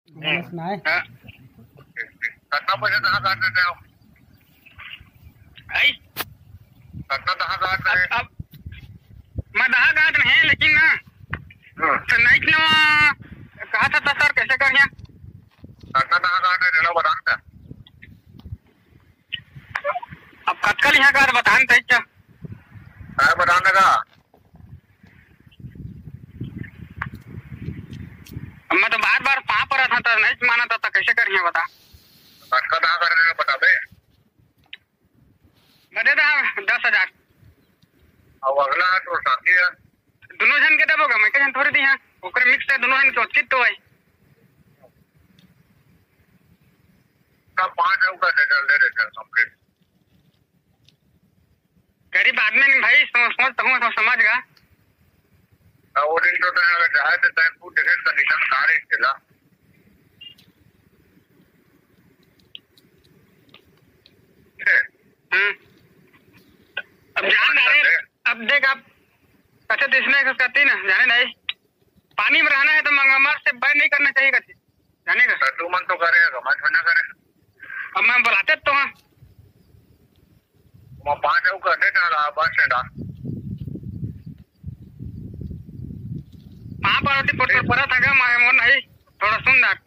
सुनाए कितना पैसा कहाँ काट देते हो? कितना कहाँ काट रहे हैं? अब मैं दहा काट रहे हैं लेकिन ना तो नहीं कहा था सर कैसे कर यहाँ कितना कहाँ काट रहे हैं? बता क्या? अब कल यहाँ का बतान थे क्या बताने का मैं तो बार बार वहाँ पर था तो नहीं माना था, कैसे कर यहाँ बता कितना कहाँ काट रहे हैं? बता दे। मैं दे रहा 10,000 अब अगला तो साथी है दोनों जन के देवोगा मैं क्या थोड़ी दी है ओकरे मिक्स है दोनों जन के उचित तो है सब 5 का दे देते हैं कंप्लीट। गरीब आदमी नहीं भाई सोचता हूँ तो समझ गा वो दिन तो अगर चाहे तो तैयार टिकट कंडीशन कार ही चला अब जान रहे अब देख आप अच्छा तो इसमें करती ना जाने नहीं पानी में रहना है तो मंगमर से बैर नहीं करना चाहिए कथी जाने का तू मन तो करेगा मैं थोड़ा करे अब मैं बुलाते तो हाँ मैं 5 का दे डाला बस स्टैंड वहाँ पर पड़ा था मैं मोर नहीं थोड़ा सुन ना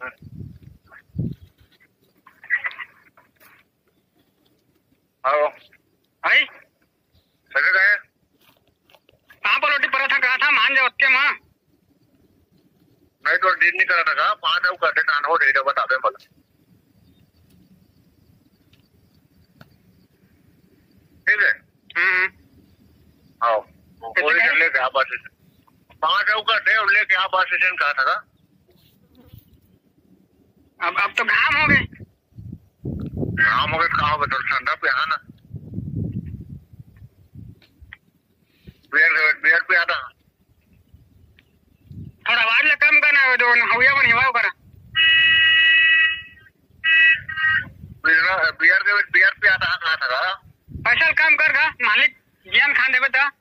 आओ भाई सके गए वहाँ पर रोटी पड़ा था कहा था मान जाओ उसके माँ नहीं तो डील नहीं करा था 5 का दे डाल हो दे बता दे बोला ठीक है। आओ कोई लेके आप बस 5 का दे और लेके आप बस स्टेशन कहा था अब तो घाम हो गए हम अगर कहा हो तो ठंडा पे आना बियर पे आता थोड़ा आवाज ला कम करना है जो हविया बन हिवाओ करा बियर पे आता कहा था पैसा कम कर गा मालिक ज्ञान खान देवे तो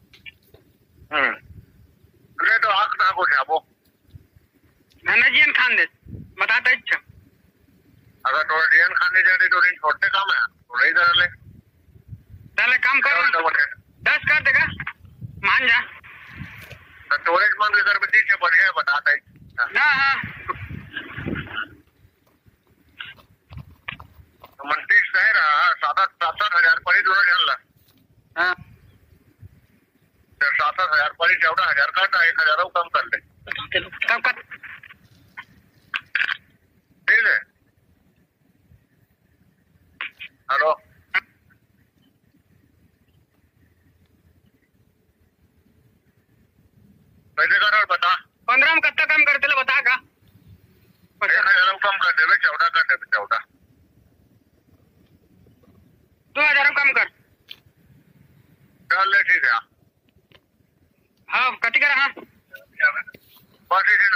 ले तो आँख ना को जाबो धन ज्ञान खान दे बताते इच्छा अगर तो डियन खाने जाते तो दिन छोड़ते काम है तो नहीं कर ले चले काम कर 10 कर देगा मान जा स्टोरेज मन के घर में से बढ़िया बताता है ना हाँ तो मंत्री कह रहा 7,000 पर ही दोनों जान ला हाँ 7,000 पर ही 14,000 का 1,000 कम कर ले तब कर ठीक है। हेलो कैसे कर और बता 15 में कितना कम करते लो बता का 1,000 कम कर देवे 14 कर देवे 14 2,000 कम कर चल ले ठीक है। हाँ कति कर हाँ बस